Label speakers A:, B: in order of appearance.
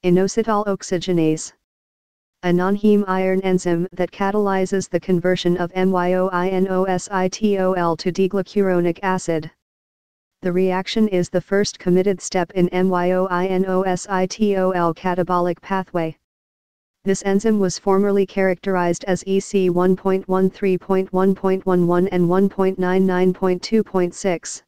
A: Inositol Oxygenase, a non-heme iron enzyme that catalyzes the conversion of myoinositol to D-glucuronic acid. The reaction is the first committed step in myoinositol catabolic pathway. This enzyme was formerly characterized as EC 1.13.1.11 and 1.99.2.6.